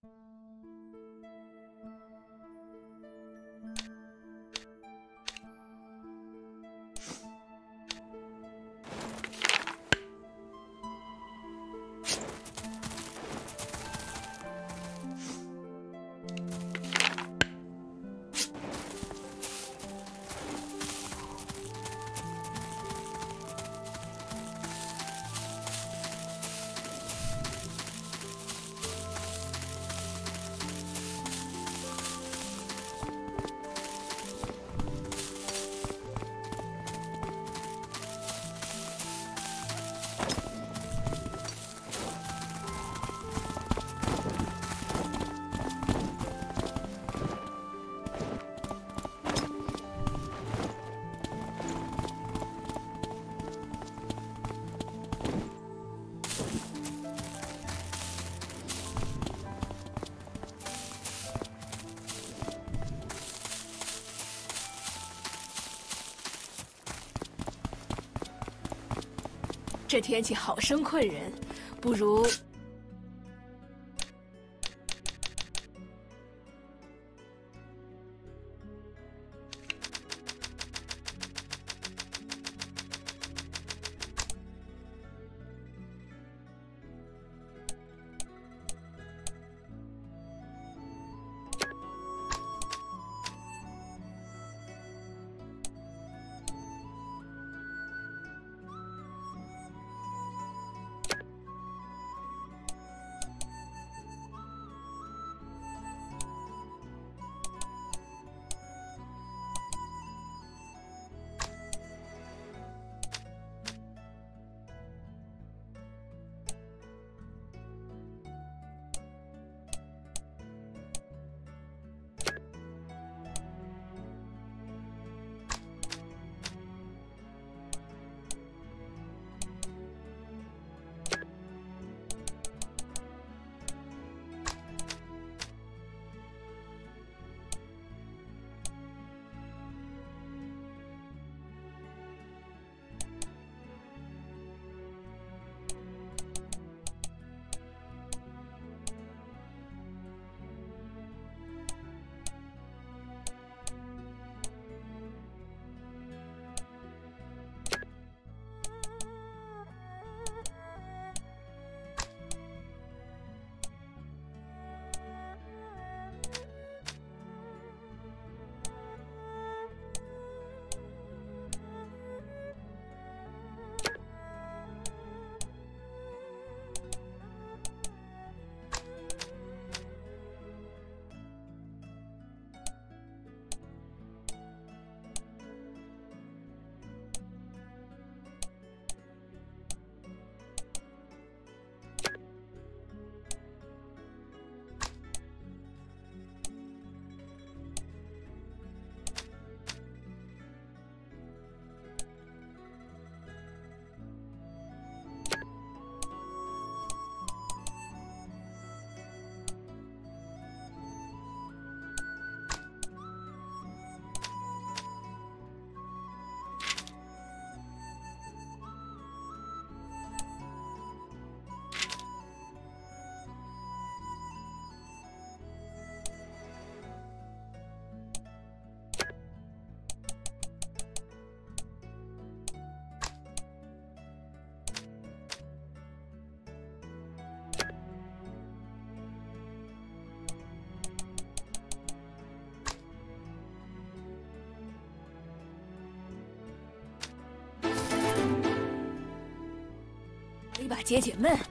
这天气好生困人，不如……一把解解闷。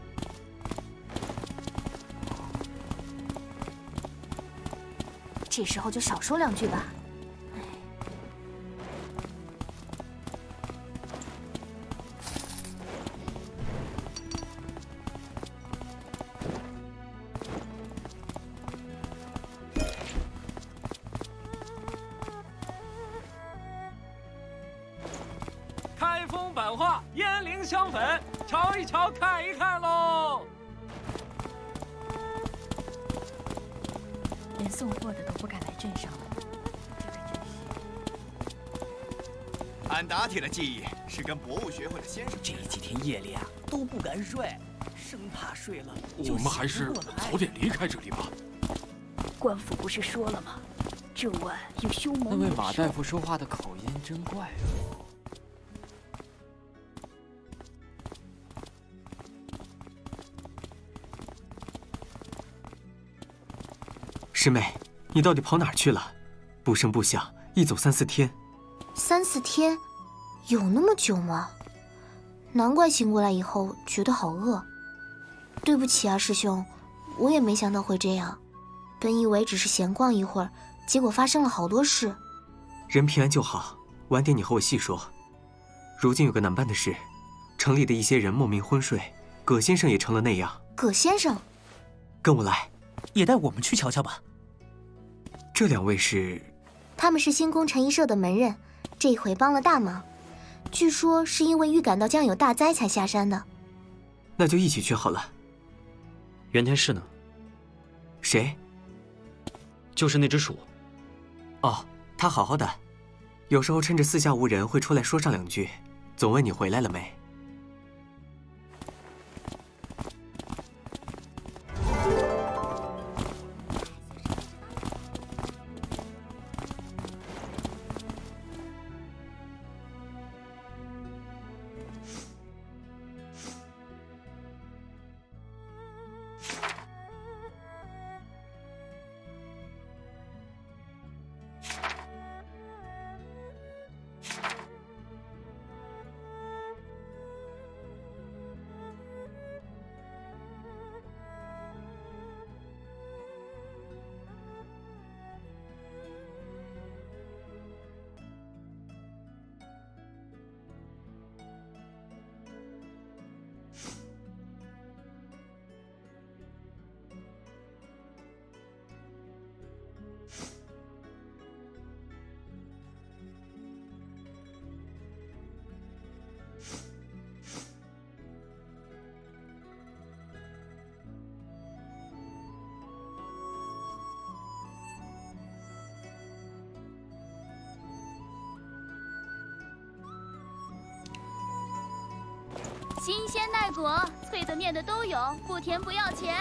这时候就少说两句吧。 开封版画，烟灵香粉，瞧一瞧，看一看喽！ 连送货的都不敢来镇上了，这可真是。 俺打铁的技艺是跟博物学会的先生。 这几天夜里啊都不敢睡，生怕睡了就我们还是醒不过来早点离开这里吧。 官府不是说了吗？这晚有凶猛那位野兽马大夫说话的口音真怪啊。 师妹，你到底跑哪儿去了？不声不响，一走3、4天。 3、4天，有那么久吗？难怪醒过来以后觉得好饿。对不起啊，师兄，我也没想到会这样。本以为只是闲逛一会儿，结果发生了好多事。 人平安就好，晚点你和我细说。如今有个难办的事，城里的一些人莫名昏睡，葛先生也成了那样。 葛先生， 跟我来， 也带我们去瞧瞧吧。 这2位是？ 他们是新宫陈一社的门人，这一回帮了大忙。据说是因为预感到将有大灾才下山的。 那就一起去好了。 袁天士呢？ 谁？ 就是那只鼠。 哦，他好好的，有时候趁着四下无人会出来说上2句，总问你回来了没。 新鲜耐果，脆的面的都有，不甜不要钱。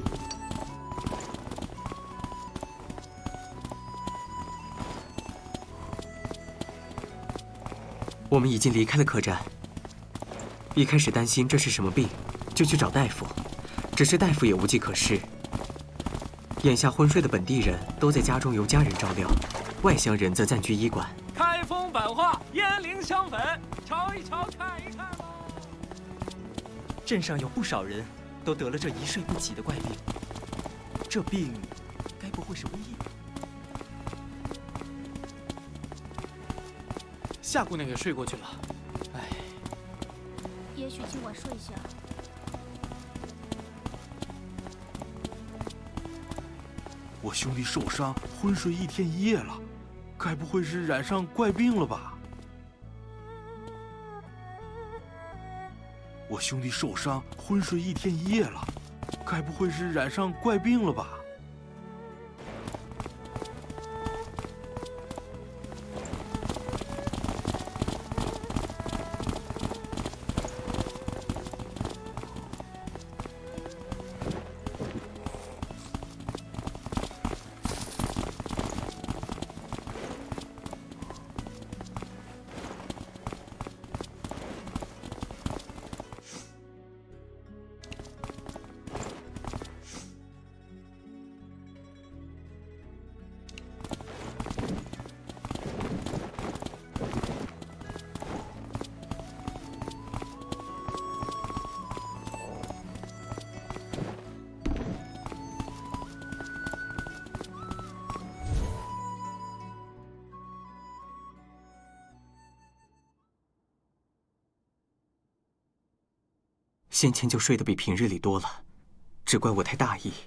我们已经离开了客栈。一开始担心这是什么病，就去找大夫，只是大夫也无计可施。眼下昏睡的本地人都在家中由家人照料，外乡人则暂居医馆。 开封版画，烟灵香粉，瞧一瞧，看一看喽。 镇上有不少人都得了这一睡不起的怪病，这病该不会是瘟疫吧？ 夏姑娘也睡过去了，哎， 也许今晚睡下。 我兄弟受伤，昏睡1天1夜了，该不会是染上怪病了吧？我兄弟受伤，昏睡1天1夜了，该不会是染上怪病了吧？ 先前就睡得比平日里多了，只怪我太大意。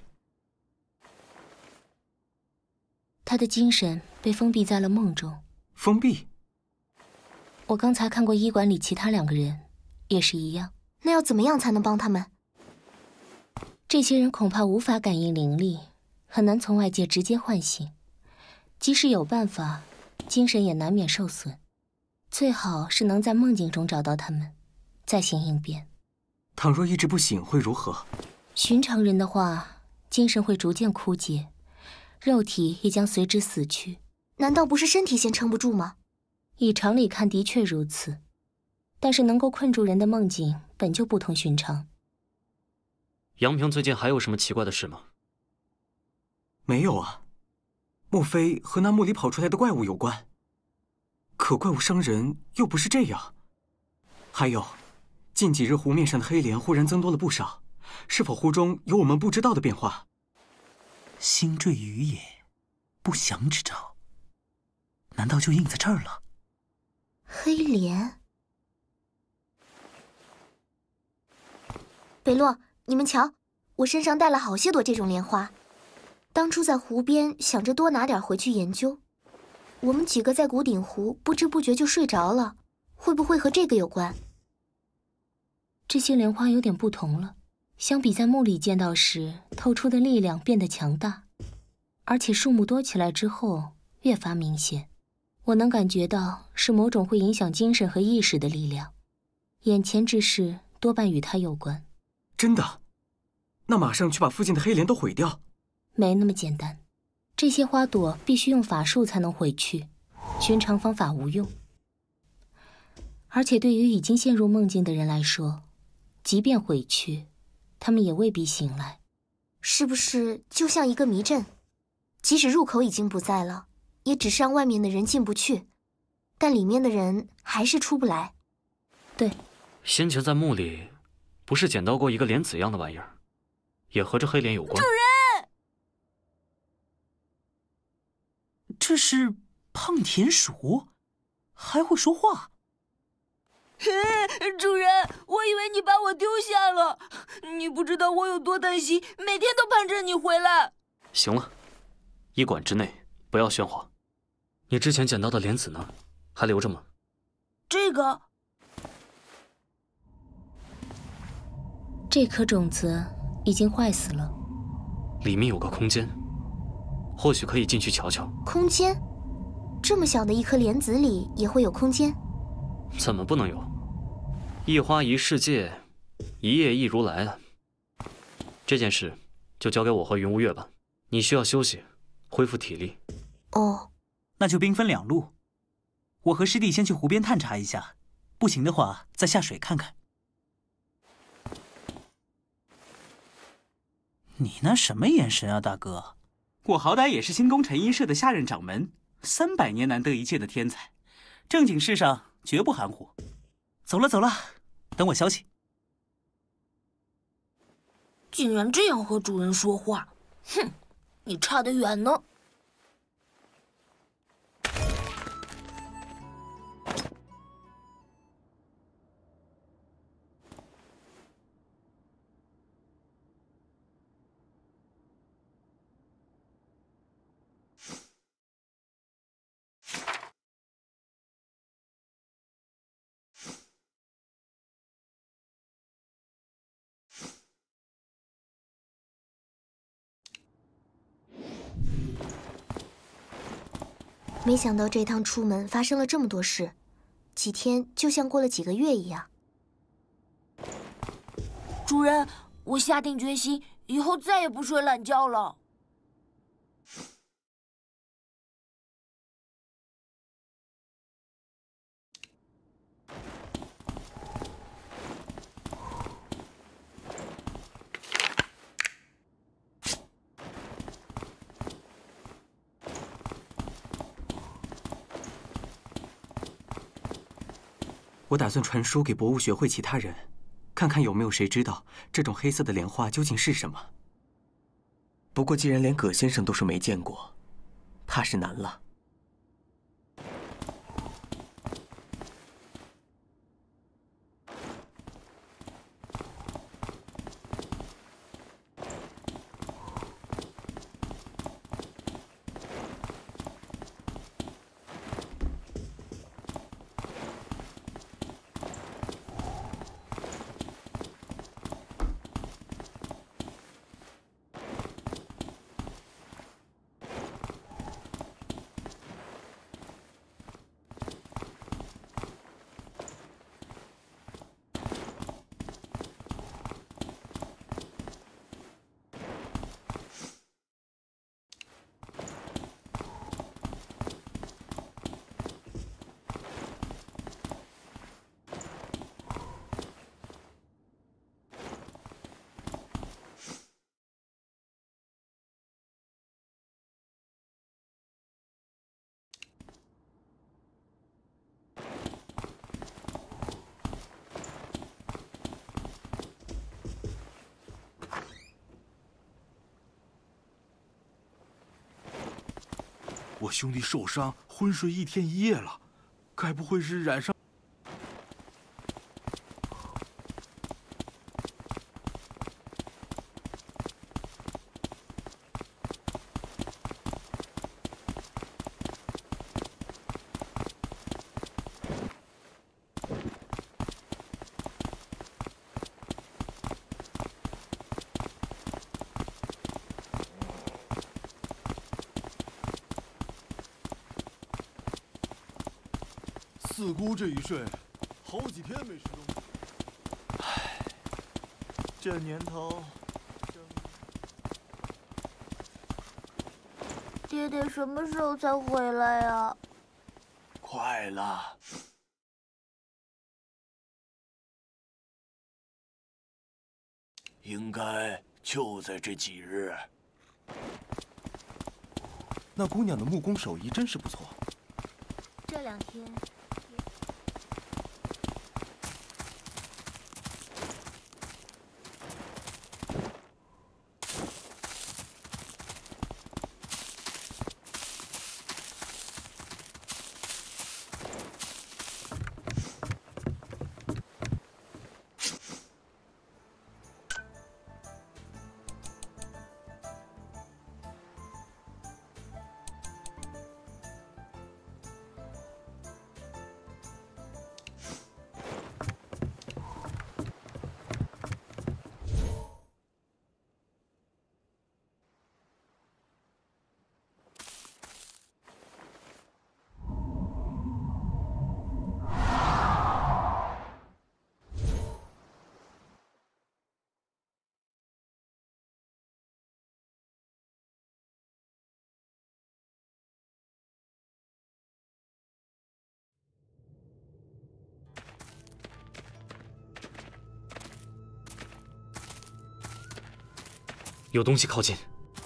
他的精神被封闭在了梦中。 封闭？ 我刚才看过医馆里其他2个人，也是一样。那要怎么样才能帮他们？这些人恐怕无法感应灵力，很难从外界直接唤醒。即使有办法，精神也难免受损。最好是能在梦境中找到他们，再行应变。 倘若一直不醒会如何？ 寻常人的话，精神会逐渐枯竭， 肉体也将随之死去。 难道不是身体先撑不住吗？ 以常理看，的确如此。但是能够困住人的梦境本就不同寻常。 杨平最近还有什么奇怪的事吗？ 没有啊，莫非和那墓里跑出来的怪物有关？可怪物伤人又不是这样。还有，近几日湖面上的黑莲忽然增多了不少，是否湖中有我们不知道的变化？ 星坠于野，不祥之兆，难道就印在这儿了？ 黑莲，北洛，你们瞧，我身上带了好些朵这种莲花。当初在湖边想着多拿点回去研究，我们几个在古顶湖不知不觉就睡着了，会不会和这个有关？ 这些莲花有点不同了，相比在墓里见到时，透出的力量变得强大，而且数目多起来之后越发明显。我能感觉到是某种会影响精神和意识的力量，眼前之事多半与它有关。 真的？那马上去把附近的黑莲都毁掉？ 没那么简单，这些花朵必须用法术才能毁去，寻常方法无用。而且对于已经陷入梦境的人来说，即便毁去，他们也未必醒来。 是不是就像一个迷阵？即使入口已经不在了，也只是让外面的人进不去，但里面的人还是出不来。 对， 先前在墓里，不是捡到过一个莲子一样的玩意儿，也和这黑莲有关。 主人，这是胖田鼠，还会说话。 主人，我以为你把我丢下了，你不知道我有多担心，每天都盼着你回来。 行了，医馆之内不要喧哗。你之前捡到的莲子呢？还留着吗？ 这颗种子已经坏死了。 里面有个空间，或许可以进去瞧瞧。 空间？这么小的一颗莲子里也会有空间？ 怎么不能有？一花一世界，一叶一如来啊！这件事就交给我和云无月吧。你需要休息，恢复体力。 哦， 那就兵分两路，我和师弟先去湖边探查一下，不行的话再下水看看。你那什么眼神啊，大哥？ 我好歹也是新宫陈一社的下任掌门，300年难得一见的天才，正经事上绝不含糊。 走了走了，等我消息。 竟然这样和主人说话，哼，你差得远呢。 没想到这趟出门发生了这么多事，几天就像过了几个月一样。 主人，我下定决心，以后再也不睡懒觉了。 我打算传书给博物学会其他人，看看有没有谁知道这种黑色的莲花究竟是什么。不过既然连葛先生都说没见过，怕是难了。 我兄弟受伤，昏睡1天1夜了，该不会是染上？ 四姑这一睡，好几天没吃东西。 唉，这年头， 爹爹什么时候才回来呀？ 快了。应该就在这几日。 那姑娘的木工手艺真是不错。 这2天。 有东西靠近。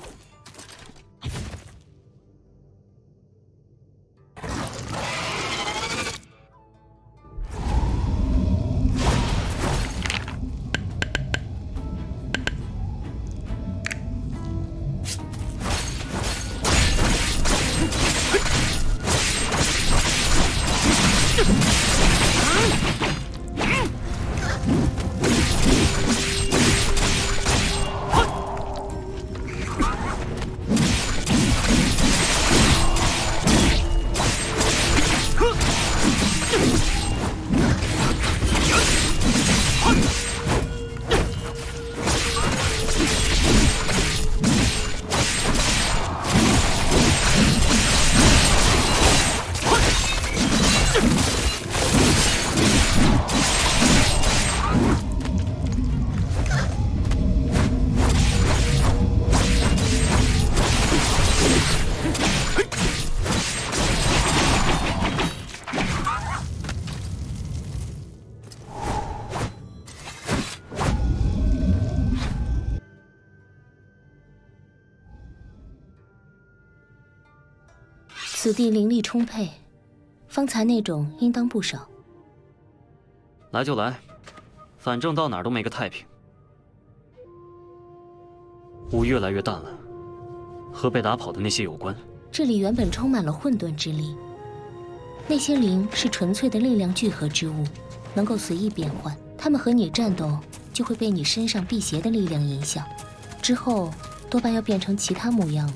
此地灵力充沛，方才那种应当不少。 来就来，反正到哪儿都没个太平。雾越来越淡了，和被打跑的那些有关。 这里原本充满了混沌之力，那些灵是纯粹的力量聚合之物，能够随意变换。他们和你战斗，就会被你身上辟邪的力量影响，之后多半要变成其他模样了。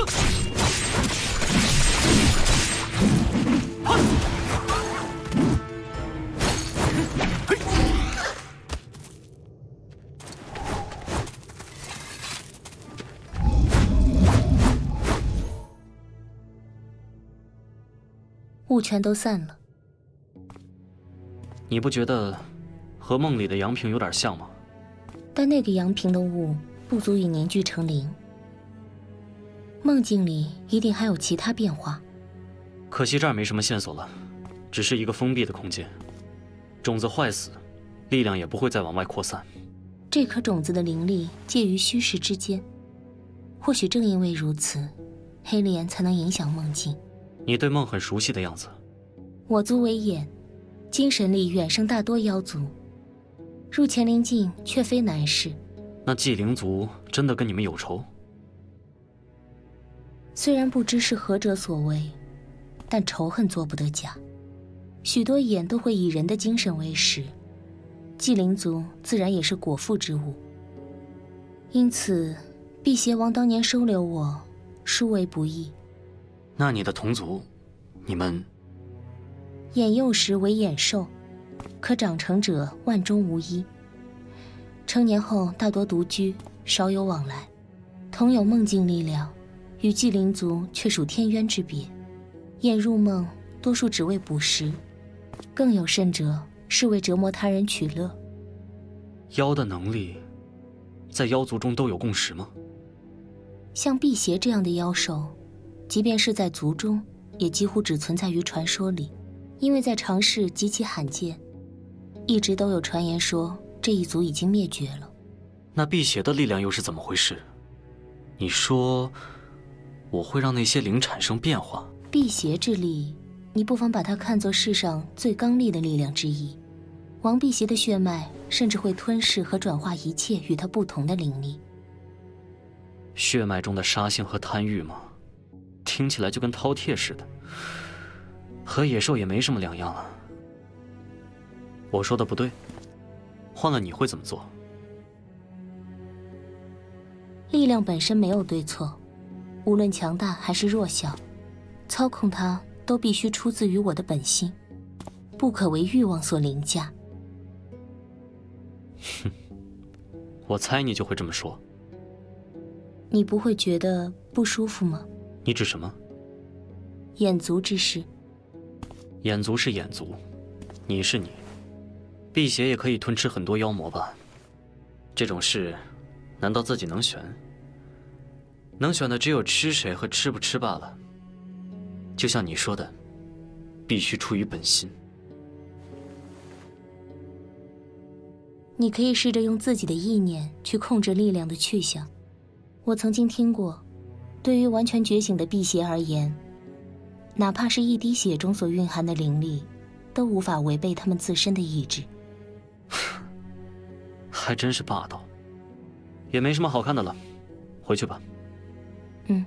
雾全都散了。 你不觉得和梦里的阳平有点像吗？ 但那个阳平的雾不足以凝聚成灵，梦境里一定还有其他变化。 可惜这儿没什么线索了，只是一个封闭的空间。种子坏死，力量也不会再往外扩散。 这颗种子的灵力介于虚实之间，或许正因为如此，黑莲才能影响梦境。 你对梦很熟悉的样子。 我族为眼，精神力远胜大多妖族，入乾灵境却非难事。 那祭灵族真的跟你们有仇？ 虽然不知是何者所为，但仇恨做不得假。许多眼都会以人的精神为食，祭灵族自然也是果腹之物。因此，辟邪王当年收留我，殊为不易。 那你的同族，你们…… 眼幼时为眼兽，可长成者万中无一。成年后大多独居，少有往来。同有梦境力量，与祭灵族却属天渊之别。眼入梦，多数只为捕食，更有甚者是为折磨他人取乐。 妖的能力，在妖族中都有共识吗？ 像辟邪这样的妖兽，即便是在族中，也几乎只存在于传说里，因为在常世极其罕见。一直都有传言说这一族已经灭绝了。 那辟邪的力量又是怎么回事？你说我会让那些灵产生变化？ 辟邪之力，你不妨把它看作世上最刚戾的力量之一。王辟邪的血脉甚至会吞噬和转化一切与它不同的灵力。 血脉中的杀性和贪欲吗？听起来就跟饕餮似的，和野兽也没什么两样了。我说的不对，换了你会怎么做？ 力量本身没有对错，无论强大还是弱小，操控它都必须出自于我的本心，不可为欲望所凌驾。 哼，我猜你就会这么说。 你不会觉得不舒服吗？ 你指什么？ 眼族之事。 眼族是眼族，你是你。辟邪也可以吞吃很多妖魔吧？这种事，难道自己能选？能选的只有吃谁和吃不吃罢了。就像你说的，必须出于本心。 你可以试着用自己的意念去控制力量的去向。我曾经听过，对于完全觉醒的辟邪而言，哪怕是一滴血中所蕴含的灵力，都无法违背他们自身的意志。 还真是霸道。也没什么好看的了，回去吧。 嗯。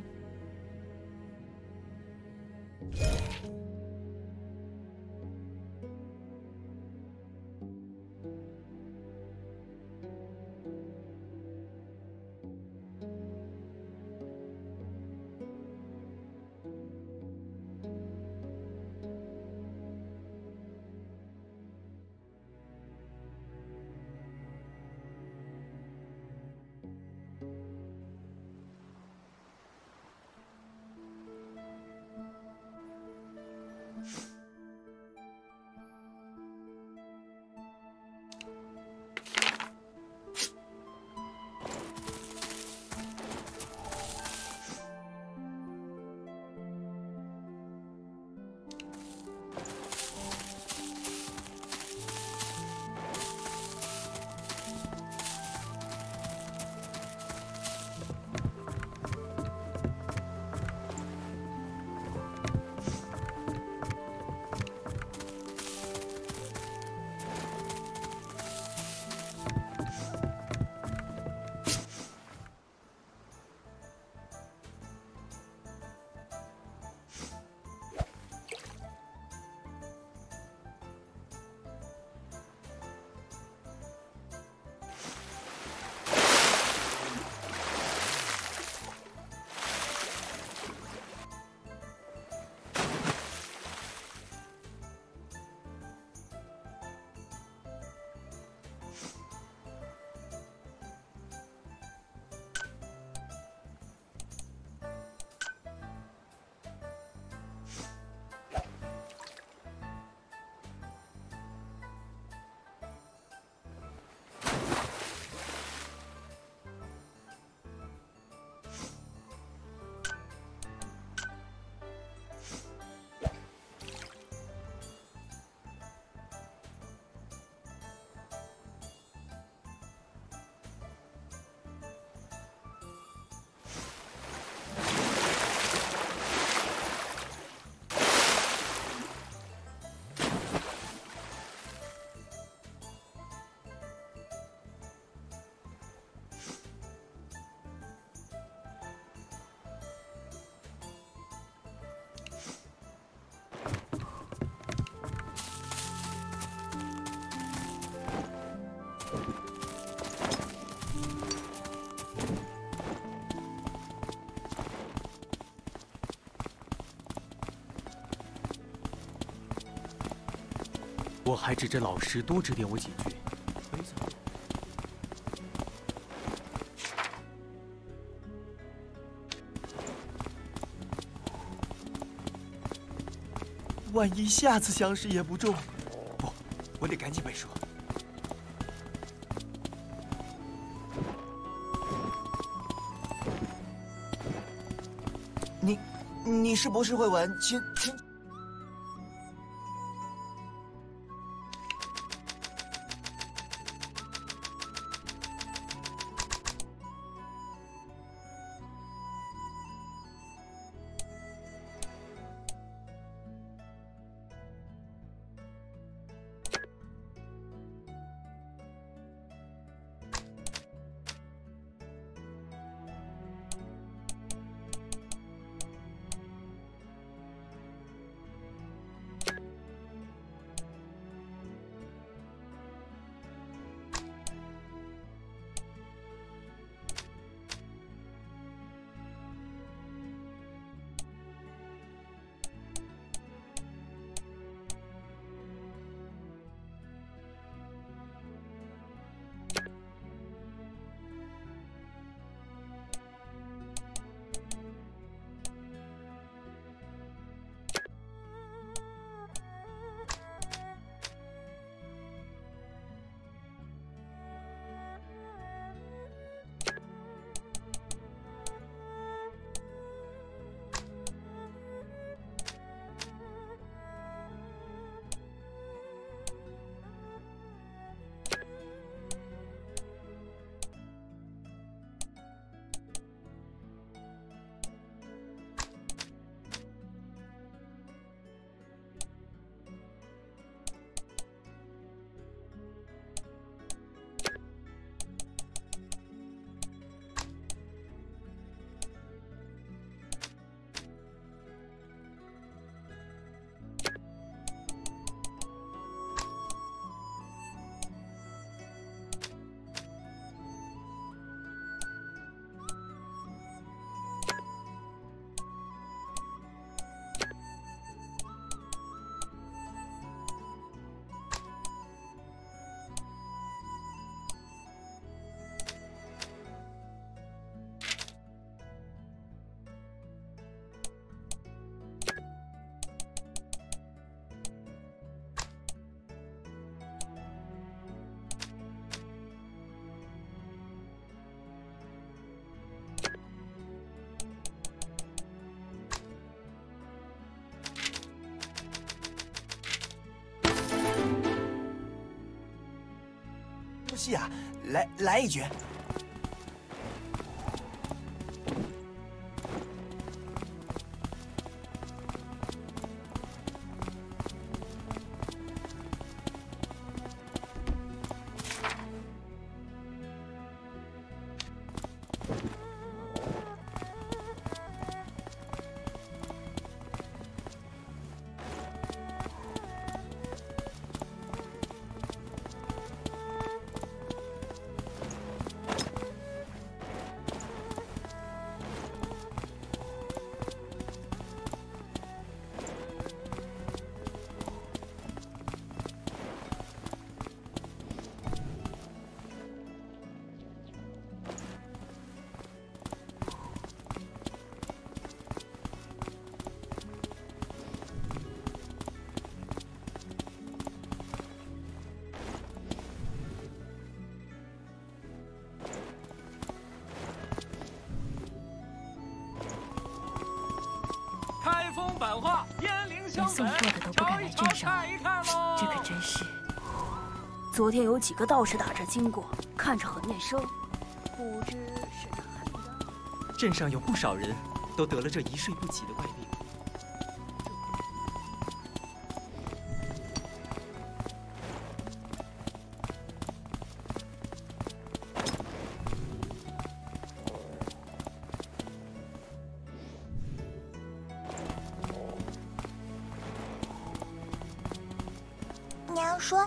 我还指着老师多指点我几句。 万一下次相识也不中，不，我得赶紧背书。你是不是会玩亲？出戏啊！来一局。 开封版画，烟灵香粉，尝一尝，看一看喽。 这可真是。昨天有几个道士打这经过，看着很面生，不知是哪里的。 镇上有不少人都得了这一睡不起的怪病。 娘说。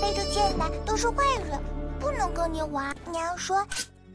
背着剑来都是坏人，不能跟你玩。娘说。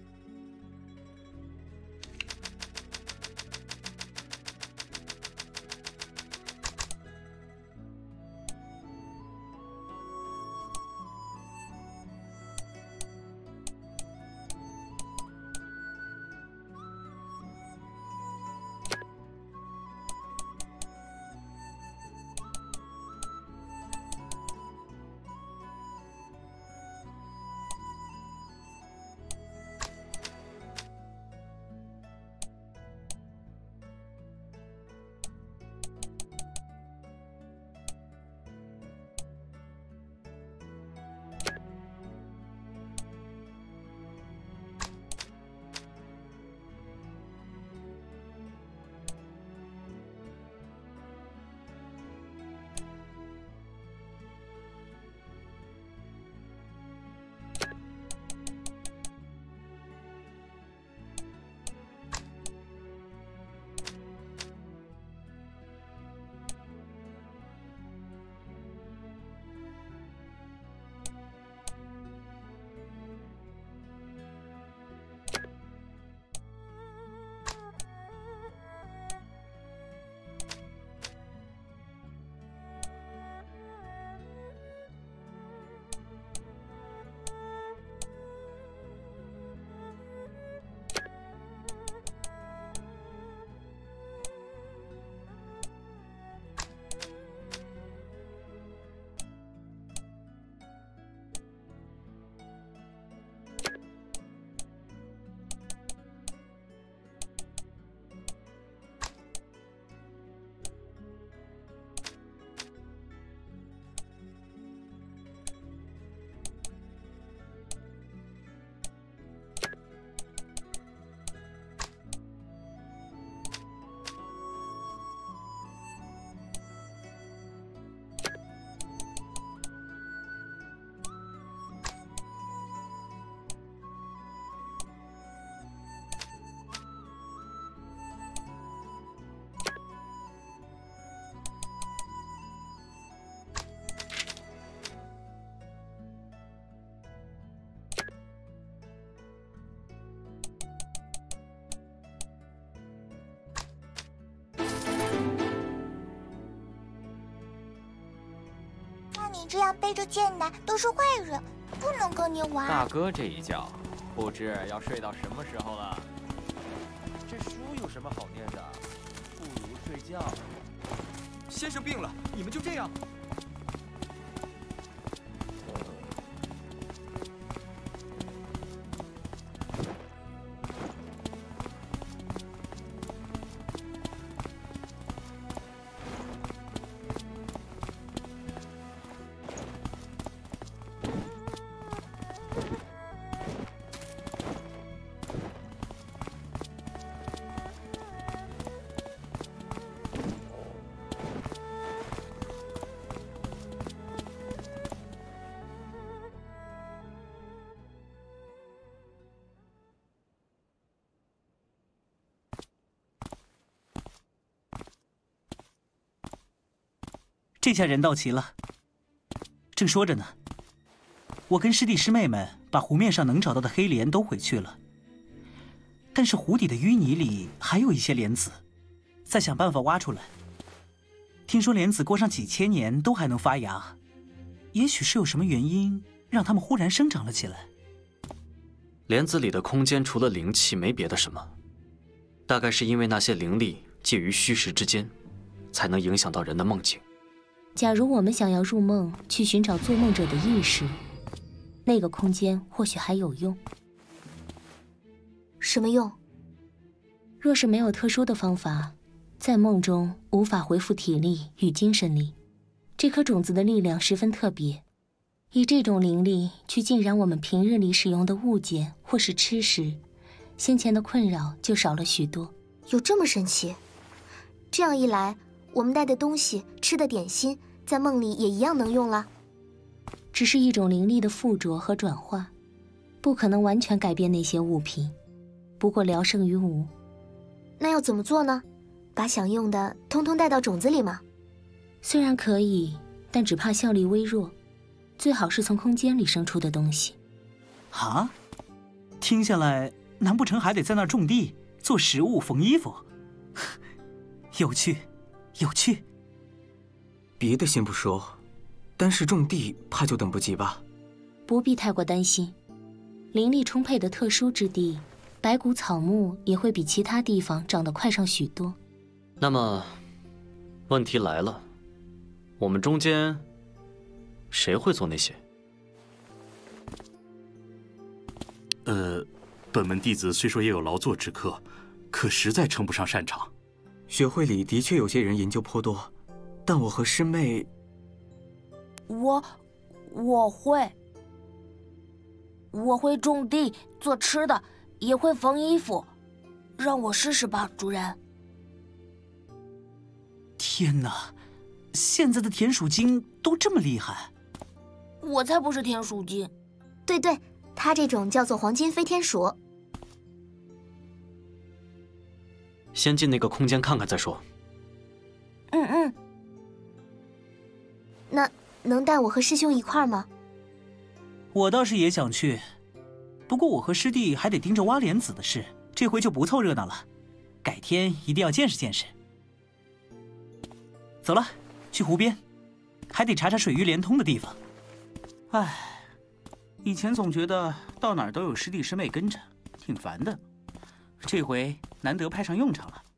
你这样背着剑来都是坏人，不能跟你玩。 大哥这一觉，不知要睡到什么时候了。 这书有什么好念的？不如睡觉。先生病了，你们就这样？ 这下人到齐了。正说着呢，我跟师弟师妹们把湖面上能找到的黑莲都毁去了，但是湖底的淤泥里还有一些莲子，再想办法挖出来。听说莲子过上几千年都还能发芽，也许是有什么原因让它们忽然生长了起来。 莲子里的空间除了灵气没别的什么，大概是因为那些灵力介于虚实之间，才能影响到人的梦境。 假如我们想要入梦去寻找做梦者的意识，那个空间或许还有用。 什么用？ 若是没有特殊的方法，在梦中无法恢复体力与精神力。这颗种子的力量十分特别，以这种灵力去浸染我们平日里使用的物件或是吃食，先前的困扰就少了许多。 有这么神奇？这样一来，我们带的东西、吃的点心，在梦里也一样能用了。 只是一种灵力的附着和转化，不可能完全改变那些物品，不过聊胜于无。 那要怎么做呢？把想用的通通带到种子里吗？ 虽然可以，但只怕效力微弱。 最好是从空间里生出的东西。 啊？听下来，难不成还得在那儿种地、做食物、缝衣服？有趣，有趣。 别的先不说，单是种地，怕就等不及吧？ 不必太过担心，灵力充沛的特殊之地，白骨草木也会比其他地方长得快上许多。 那么，问题来了，我们中间谁会做那些？ 本门弟子虽说也有劳作之客，可实在称不上擅长。 学会里的确有些人研究颇多，但我和师妹， 我会种地、做吃的，也会缝衣服，让我试试吧，主人。 天哪，现在的田鼠精都这么厉害？ 我才不是田鼠精。 对对，它这种叫做黄金飞天鼠。 先进那个空间看看再说。 那能带我和师兄一块儿吗？ 我倒是也想去，不过我和师弟还得盯着挖莲子的事，这回就不凑热闹了。改天一定要见识见识。走了，去湖边，还得查查水域连通的地方。唉，以前总觉得到哪儿都有师弟师妹跟着，挺烦的。这回难得派上用场了。